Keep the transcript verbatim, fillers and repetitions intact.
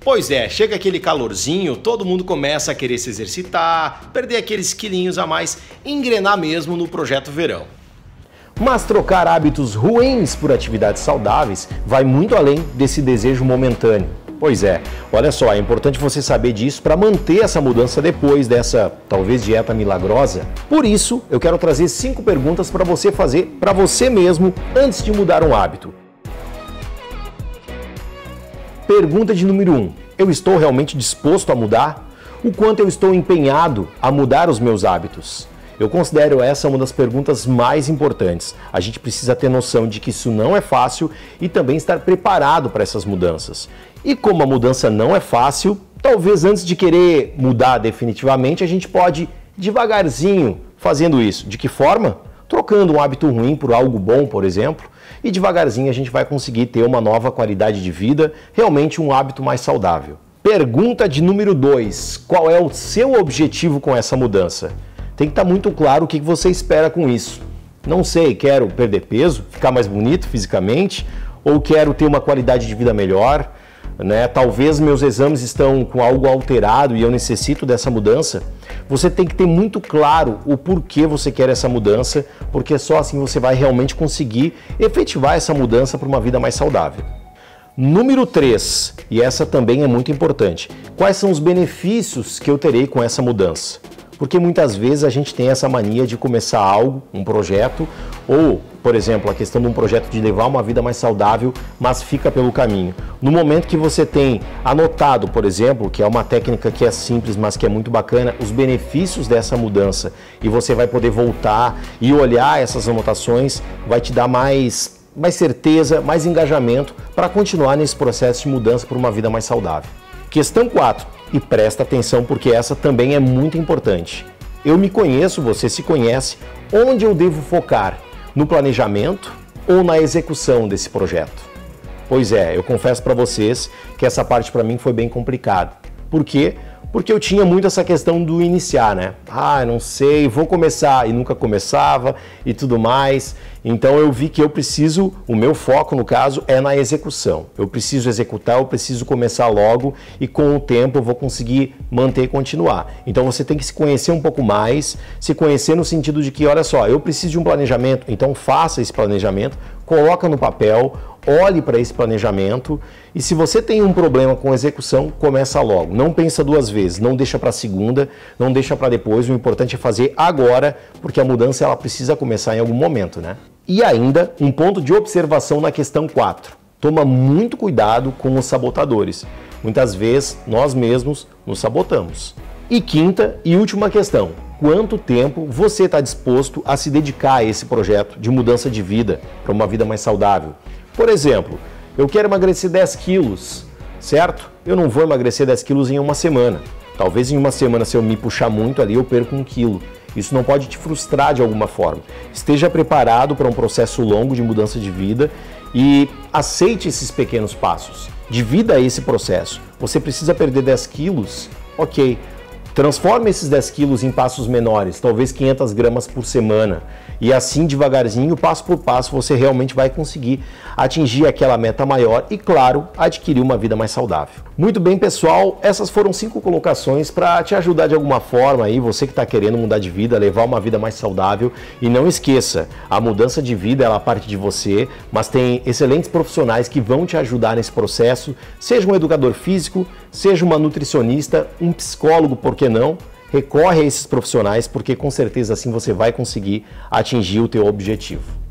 Pois é, chega aquele calorzinho, todo mundo começa a querer se exercitar, perder aqueles quilinhos a mais e engrenar mesmo no projeto verão. Mas trocar hábitos ruins por atividades saudáveis vai muito além desse desejo momentâneo. Pois é, olha só, é importante você saber disso para manter essa mudança depois dessa, talvez, dieta milagrosa. Por isso, eu quero trazer cinco perguntas para você fazer para você mesmo antes de mudar um hábito. Pergunta de número um. Eu estou realmente disposto a mudar? O quanto eu estou empenhado a mudar os meus hábitos? Eu considero essa uma das perguntas mais importantes. A gente precisa ter noção de que isso não é fácil e também estar preparado para essas mudanças. E como a mudança não é fácil, talvez antes de querer mudar definitivamente, a gente pode devagarzinho fazendo isso. De que forma? Trocando um hábito ruim por algo bom, por exemplo, e devagarzinho a gente vai conseguir ter uma nova qualidade de vida, realmente um hábito mais saudável. Pergunta de número dois. Qual é o seu objetivo com essa mudança? Tem que estar muito claro o que você espera com isso. Não sei, quero perder peso, ficar mais bonito fisicamente, ou quero ter uma qualidade de vida melhor, né? Talvez meus exames estão com algo alterado e eu necessito dessa mudança. Você tem que ter muito claro o porquê você quer essa mudança, porque só assim você vai realmente conseguir efetivar essa mudança para uma vida mais saudável. Número três, e essa também é muito importante. Quais são os benefícios que eu terei com essa mudança? Porque muitas vezes a gente tem essa mania de começar algo, um projeto, ou, por exemplo, a questão de um projeto de levar uma vida mais saudável, mas fica pelo caminho. No momento que você tem anotado, por exemplo, que é uma técnica que é simples, mas que é muito bacana, os benefícios dessa mudança, e você vai poder voltar e olhar essas anotações, vai te dar mais, mais certeza, mais engajamento para continuar nesse processo de mudança para uma vida mais saudável. Questão quatro. E presta atenção porque essa também é muito importante. Eu me conheço, você se conhece, onde eu devo focar? No planejamento ou na execução desse projeto? Pois é, eu confesso para vocês que essa parte para mim foi bem complicada. Por quê? Porque eu tinha muito essa questão do iniciar, né? Ah, não sei, vou começar, e nunca começava e tudo mais. Então eu vi que eu preciso, o meu foco no caso é na execução. Eu preciso executar, eu preciso começar logo e com o tempo eu vou conseguir manter e continuar. Então você tem que se conhecer um pouco mais, se conhecer no sentido de que, olha só, eu preciso de um planejamento, então faça esse planejamento, coloca no papel, olhe para esse planejamento e se você tem um problema com execução, começa logo. Não pensa duas vezes, não deixa para segunda, não deixa para depois. O importante é fazer agora, porque a mudança ela precisa começar em algum momento, né? E ainda, um ponto de observação na questão quatro. Toma muito cuidado com os sabotadores. Muitas vezes, nós mesmos nos sabotamos. E quinta e última questão. Quanto tempo você está disposto a se dedicar a esse projeto de mudança de vida para uma vida mais saudável? Por exemplo, eu quero emagrecer dez quilos, certo? Eu não vou emagrecer dez quilos em uma semana. Talvez em uma semana, se eu me puxar muito ali, eu perco um quilo. Isso não pode te frustrar de alguma forma. Esteja preparado para um processo longo de mudança de vida e aceite esses pequenos passos. Divida esse processo. Você precisa perder dez quilos? Ok. Transforme esses dez quilos em passos menores, talvez quinhentas gramas por semana. E assim, devagarzinho, passo por passo, você realmente vai conseguir atingir aquela meta maior e, claro, adquirir uma vida mais saudável. Muito bem, pessoal, essas foram cinco colocações para te ajudar de alguma forma aí, você que está querendo mudar de vida, levar uma vida mais saudável. E não esqueça, a mudança de vida ela parte de você, mas tem excelentes profissionais que vão te ajudar nesse processo, seja um educador físico, seja uma nutricionista, um psicólogo, por que não? Recorre a esses profissionais porque com certeza assim você vai conseguir atingir o teu objetivo.